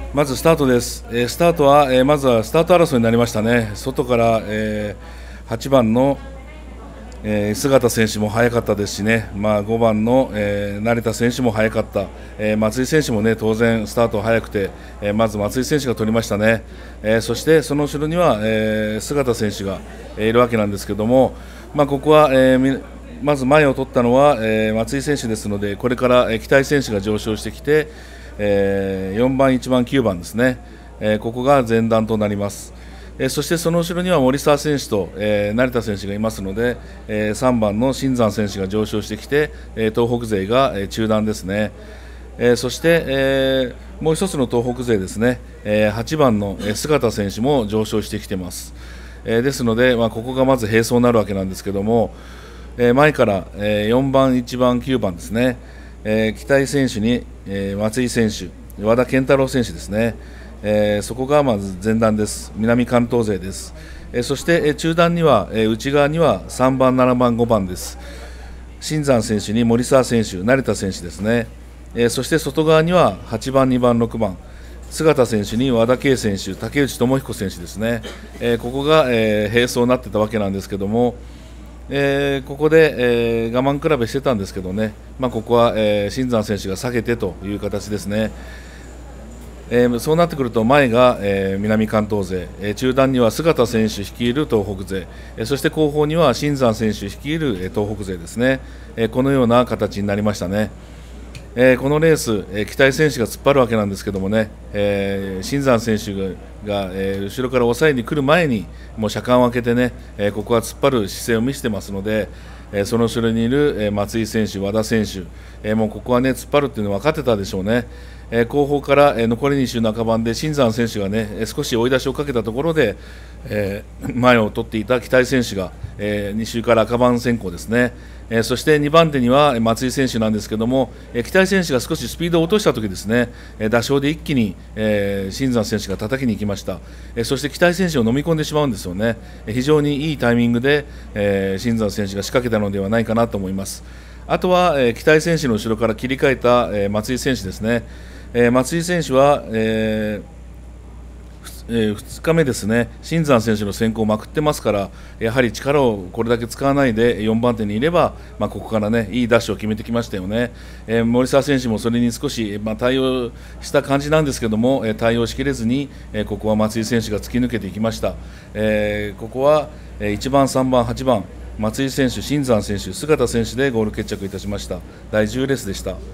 まずスタートです。スタートは、まずはスタート争いになりましたね。外から、8番の、菅田選手も速かったですしね、5番の、成田選手も速かった、松井選手も、ね、当然スタート速くて、まず松井選手が取りましたね。そしてその後ろには、菅田選手が、いるわけなんですけども、ここは、まず前を取ったのは、松井選手ですので、これから、期待選手が上昇してきて、4番、1番、9番ですね、ここが前段となります。そしてその後ろには森澤選手と、成田選手がいますので、3番の新山選手が上昇してきて、東北勢が、中段ですね。そして、もう一つの東北勢ですね、8番の菅田選手も上昇してきています。ですので、ここがまず並走になるわけなんですけども、前から、4番、1番、9番ですね、期待選手に、松井選手、和田健太郎選手ですね、そこがまず前段です。南関東勢です。そして、中段には、内側には3番、7番、5番です。新山選手に森澤選手、成田選手ですね。そして外側には8番、2番、6番、菅田選手に和田圭選手、竹内智彦選手ですね。ここが、並走になってたわけなんですけども、ここで、我慢比べしてたんですけどね、ここは、新山選手が下げてという形ですね。そうなってくると前が、南関東勢、中段には菅田選手率いる東北勢、そして後方には新山選手率いる、東北勢ですね。このような形になりましたね。このレース、期待選手が突っ張るわけなんですけどもね、新山選手が、後ろから抑えに来る前にもう車間を開けてね、ここは突っ張る姿勢を見せてますので、その後ろにいる、松井選手、和田選手、もうここはね突っ張るっていうのは分かってたでしょうね。後方から、残り2周半ばで新山選手がね少し追い出しをかけたところで、前を取っていた期待選手が、2周から赤番先行ですね。そして2番手には松井選手なんですけども、期待選手が少しスピードを落としたときですね、打賞で一気に、新山選手が叩きに行きました。そして期待選手を飲み込んでしまうんですよね。非常にいいタイミングで、新山選手が仕掛けたのではないかなと思います。あとは、期待選手の後ろから切り替えた、松井選手ですね。松井選手は、2日目ですね、新山選手の先行をまくってますから、やはり力をこれだけ使わないで4番手にいれば、ここからねいいダッシュを決めてきましたよね。森澤選手もそれに少し、対応した感じなんですけども、対応しきれずに、ここは松井選手が突き抜けていきました。ここは、1番、3番、8番、松井選手、新山選手、菅田選手でゴール決着いたしました。第10レースでした。